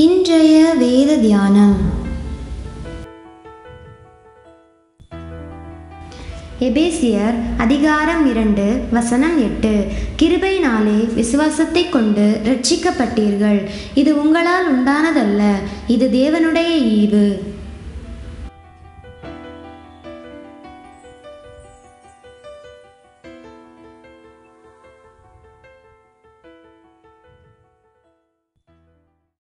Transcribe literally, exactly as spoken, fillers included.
இன்றைய வேத தியானம் எபேசியர் அதிகாரம் இரண்டு வசனம் எட்டு. கிருபையினாலே விசுவாசத்தை கொண்டு இரட்சிக்கப்பட்டீர்கள். இது உங்களால் உண்டானதல்ல, இது தேவனுடைய ஈவு.